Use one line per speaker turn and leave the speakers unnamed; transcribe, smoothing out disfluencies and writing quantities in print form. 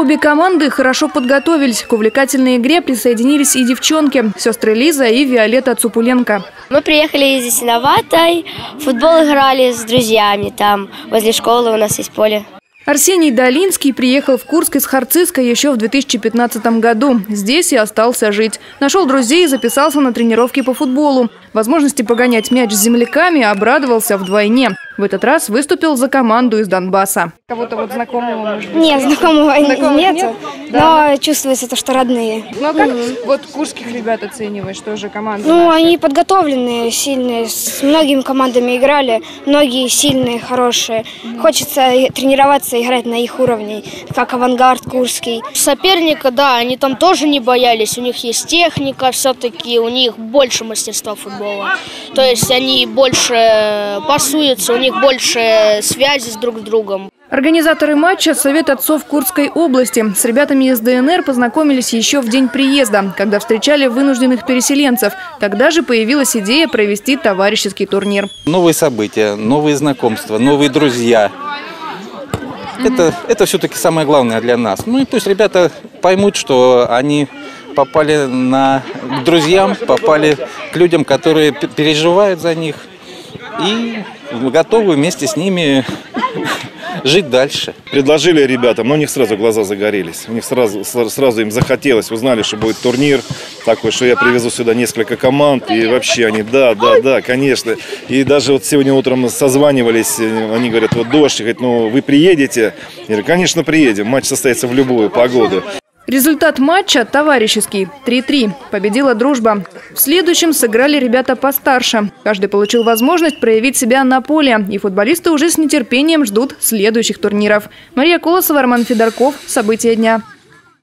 Обе команды хорошо подготовились. К увлекательной игре присоединились и девчонки – сестры Лиза и Виолетта Цупуленко.
Мы приехали из Ясиноватой, в футбол играли с друзьями, там возле школы у нас есть поле.
Арсений Долинский приехал в Курск из Харциска еще в 2015 году. Здесь и остался жить. Нашел друзей и записался на тренировки по футболу. Возможности погонять мяч с земляками обрадовался вдвойне. В этот раз выступил за команду из Донбасса. Кого-то вот знакомого?
Нет, знакомого нет, но чувствуется то, что родные.
Ну а как вот курских ребят оцениваешь, тоже команда?
Ну, они подготовленные, сильные, с многими командами играли, многие сильные, хорошие. Хочется тренироваться, играть на их уровне, как «Авангард» Курский.
Соперника, да, они там тоже не боялись, у них есть техника, все-таки у них больше мастерства футбола. То есть они больше пасуются, у них больше связи с друг с другом.
Организаторы матча – Совет отцов Курской области. С ребятами из ДНР познакомились еще в день приезда, когда встречали вынужденных переселенцев. Тогда же появилась идея провести товарищеский турнир.
Новые события, новые знакомства, новые друзья. Это все-таки самое главное для нас. Ну и пусть ребята поймут, что они попали к друзьям, попали к людям, которые переживают за них. И готовы вместе с ними жить дальше.
Предложили ребятам, но у них сразу глаза загорелись. У них сразу им захотелось, узнали, что будет турнир такой, что я привезу сюда несколько команд. И вообще они, да, конечно. И даже вот сегодня утром созванивались, они говорят, вот дождь, говорят, ну вы приедете? Я говорю, конечно, приедем, матч состоится в любую погоду.
Результат матча товарищеский – 3-3. Победила дружба. В следующем сыграли ребята постарше. Каждый получил возможность проявить себя на поле. И футболисты уже с нетерпением ждут следующих турниров. Мария Колосова, Роман Федорков. События дня.